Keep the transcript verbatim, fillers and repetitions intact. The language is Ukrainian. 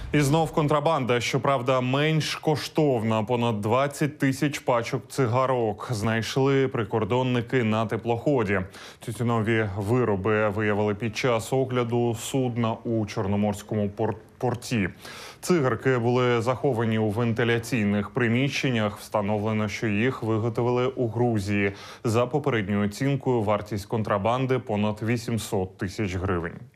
І знов контрабанда, щоправда, менш коштовна. Понад двадцять тисяч пачок цигарок знайшли прикордонники на теплоході. Тютюнові вироби виявили під час огляду судна у Чорноморському порті. Цигарки були заховані у вентиляційних приміщеннях. Встановлено, що їх виготовили у Грузії. За попередньою оцінкою, вартість контрабанди – понад вісімсот тисяч гривень.